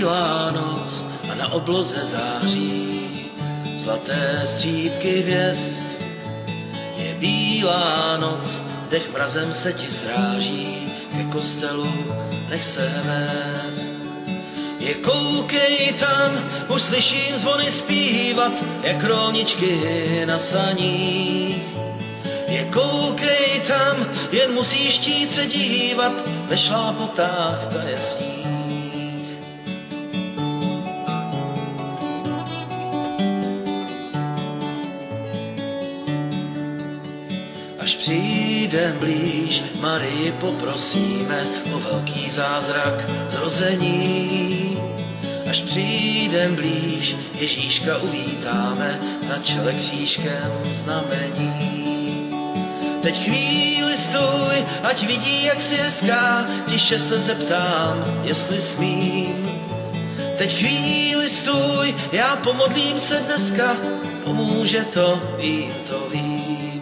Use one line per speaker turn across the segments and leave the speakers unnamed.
bílá noc a na obloze září zlaté střípky hvězd. Je bílá noc, dech mrazem se ti sráží, ke kostelu nech se vést. Je koukej tam, už slyším zvony zpívat, jak rolničky na saních. Je koukej tam, jen musíš chtít se dívat, ve šlápotách taje sníh. Až přijde blíž, Marii poprosíme o velký zázrak zrození. Až přijdem blíž, Ježíška uvítáme na čele křížkem znamení. Teď chvíli stůj, ať vidí, jak si hezká, tiše se zeptám, jestli smím. Teď chvíli stůj, já pomodlím se dneska, pomůže to, vím, to vím.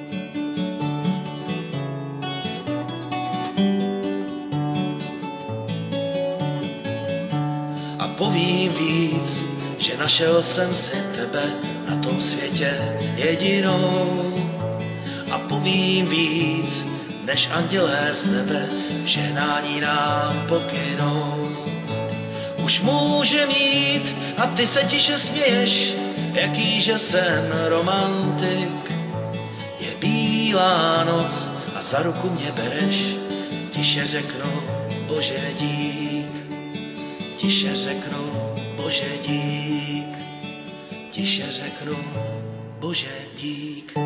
A povím víc, že našel jsem si tebe na tom světě jedinou. A povím víc, než andělé z nebe žehnání nám pokynou. Už můžem jít a ty se tiše směješ, jakýže jsem romantik. Je bílá noc a za ruku mě bereš, tiše řeknu, Bože dík. Tiše řeknu, Bože dík. Tiše řeknu, Bože dík.